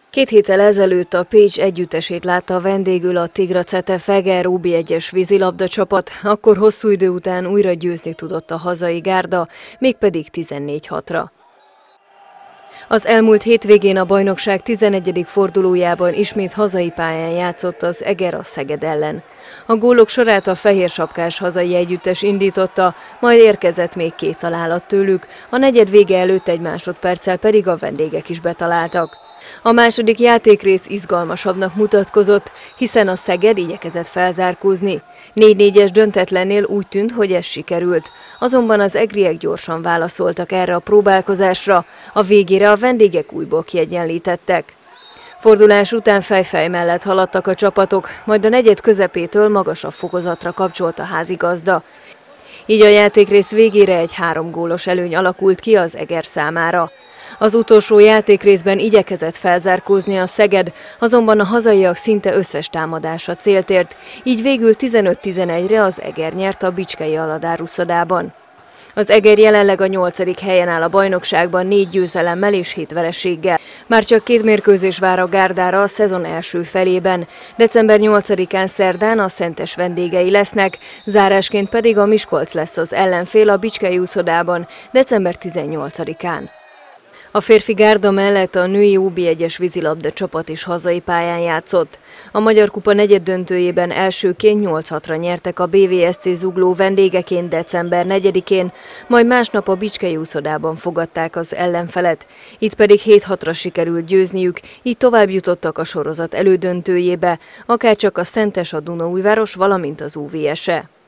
2 héttel ezelőtt a Pécs együttesét látta vendégül a Tigracete Eger OB1-es vízilabda csapat, akkor hosszú idő után újra győzni tudott a hazai gárda, mégpedig 14-6-ra. Az elmúlt hétvégén a bajnokság 11. fordulójában ismét hazai pályán játszott az Eger a Szeged ellen. A gólok sorát a fehérsapkás hazai együttes indította, majd érkezett még 2 találat tőlük, a negyed vége előtt 1 másodperccel pedig a vendégek is betaláltak. A második játékrész izgalmasabbnak mutatkozott, hiszen a Szeged igyekezett felzárkózni. 4-4-es döntetlennél úgy tűnt, hogy ez sikerült. Azonban az egriek gyorsan válaszoltak erre a próbálkozásra, a végére a vendégek újból kiegyenlítettek. Fordulás után fej-fej mellett haladtak a csapatok, majd a negyed közepétől magasabb fokozatra kapcsolt a házigazda. Így a játékrész végére egy 3 gólos előny alakult ki az Eger számára. Az utolsó játékrészben igyekezett felzárkózni a Szeged, azonban a hazaiak szinte összes támadása célt ért, így végül 15-11-re az Eger nyert a Bicskei Aladár uszodában. Az Eger jelenleg a 8. helyen áll a bajnokságban 4 győzelemmel és 7 vereséggel. Már csak 2 mérkőzés vár a gárdára a szezon első felében. December 8-án szerdán a Szentes vendégei lesznek, zárásként pedig a Miskolc lesz az ellenfél a Bicskei uszodában december 18-án. A férfi gárda mellett a női OB1-es vízilabda csapat is hazai pályán játszott. A Magyar Kupa negyeddöntőjében elsőként 8-6-ra nyertek a BVSC Zugló vendégeként december 4-én, majd másnap a Bicskei uszodában fogadták az ellenfelet. Itt pedig 7-6-ra sikerült győzniük, így tovább jutottak a sorozat elődöntőjébe, akárcsak a Szentes, a Dunaújváros, valamint az UVS-e.